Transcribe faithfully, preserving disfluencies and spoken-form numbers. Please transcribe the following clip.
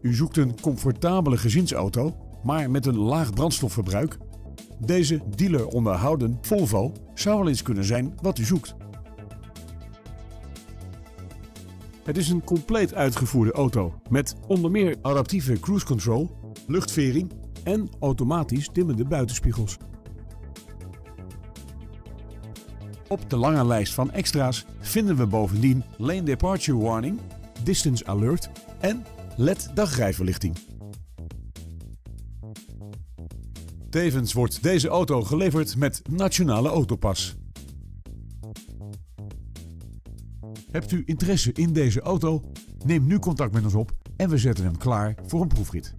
U zoekt een comfortabele gezinsauto, maar met een laag brandstofverbruik? Deze dealer onderhouden Volvo zou wel eens kunnen zijn wat u zoekt. Het is een compleet uitgevoerde auto met onder meer adaptieve cruise control, luchtvering en automatisch dimmende buitenspiegels. Op de lange lijst van extra's vinden we bovendien lane departure warning, distance alert en L E D dagrijverlichting. Tevens wordt deze auto geleverd met Nationale Autopas. Hebt u interesse in deze auto? Neem nu contact met ons op en we zetten hem klaar voor een proefrit.